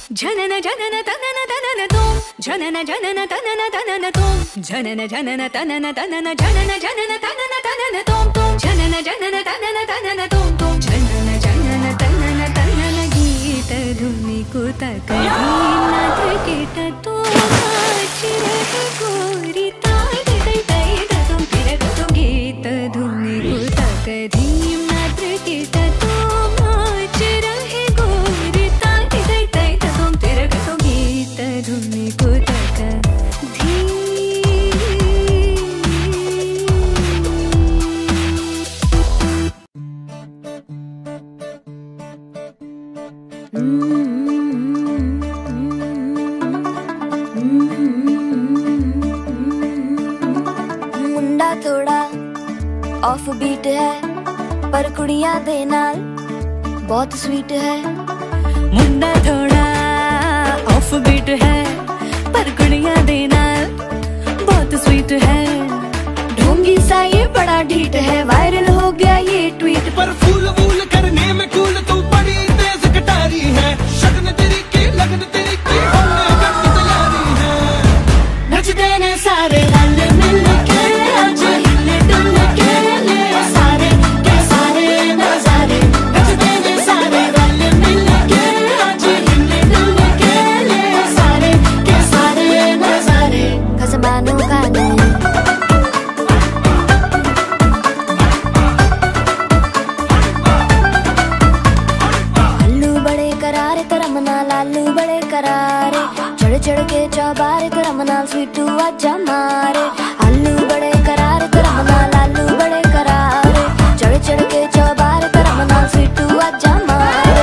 जनन जनन तनन तनन तोम जनन जनन तनन तनन तोम जनन जनन तनन तनन जनन जनन तनन तनन तोम तोम जनन जनन तनन तनन तोम तोम जनन जनन तनन तनन गीत धुनि कुतक नाथ कीट तो चिरह गोरी ताय तै तै तुम फिर तुम गीत धुनि कुतक धीम नाथ कीट तो चिरह गोरी ताय तै तै तुम फिर तुम गीत धुनि कुतक मुंडा थोड़ा ऑफ बीट है पर कुड़ियां दे नाल बहुत स्वीट है। मुंडा थोड़ा ऑफ बीट है पर कुड़ियां दे नाल बहुत स्वीट है। ढोंगी सा ये बड़ा ढीठ है, वायरल हो गया ये ट्वीट। पर फूल वूल करने में कूल तू बड़ी तेज कटारी है। शगन तेरी की लगन तेरी की होने का तैयारी है। नचते ने सारे रल मिल के आज हिले डुल के ले सारे के सारे नजारे। नचते ने सारे रल मिल के आज हिले डुल के ले सारे के सारे नजारे। खसमानो गाने लालू बड़े करारे चढ़ चढ़ के चौबारे तेरा मना स्वीटू आजा मारे। आलू बड़े करारे तेरा मना लालू बड़े करारे चढ़ चढ़ के चौबारे तेरा मना स्वीटू आजा मारे।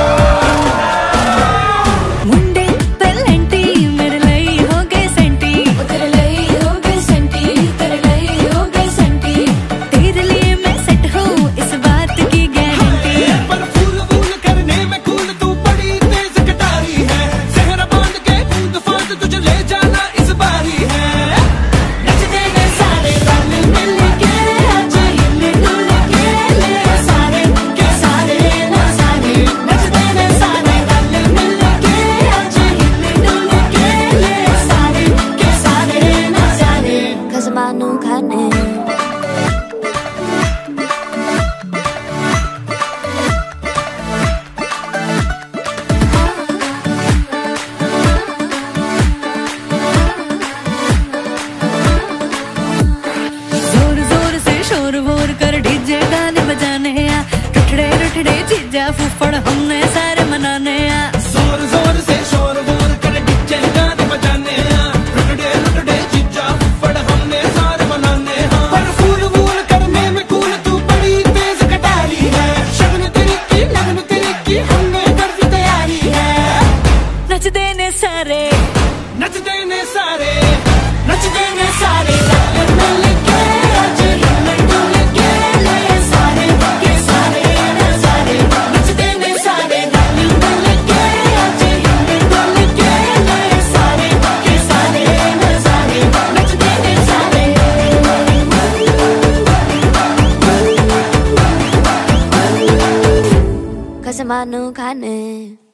मुंडे पेलेंटी मेरे लिए हो गए सेंटी, तेरे लिए हो गए सेंटी, तेरे लिए हो गए सेंटी। तेरे लिए मैं सेट हूँ इस बात की गारंटी। पर फूल वूल करने में कूल तू बड़ी तेज कटारी है। जहर बांध के कूद फांद तुझे ले जाना इस बारी है। नचते ने सारे रल मिल के आज हिले डुल के ले सारे के सारे नजारे। नचते ने सारे रल मिल के आज हिले डुल के ले सारे के सारे नजारे। खसमानो खाने जोर जोर से शोर वोर कर डीजे गाने बजाने आ। रठड़े रठड़े जीजा फूफड़ हमने सारे मनाने आ। जोर जोर से शोर वोर कर डीजे गाने बजाने हैं। रुकड़े रुकड़े जीजा फड़ हमने सारे मनाने हैं। पर फूल वूल करने में कूल तू बड़ी तेज कटारी है। शगन तेरी की लगन तेरी की हमने कर दी तैयारी है। नचते ने सारे नचते ने सारे नचते ने सारे रल मिल के आज हिले डुल के ले सारे के सारे नजारे। नचते ने सारे रल मिल के आज हिले डुल के ले सारे के सारे नजारे। नचते ने सारे खसमानो खाने।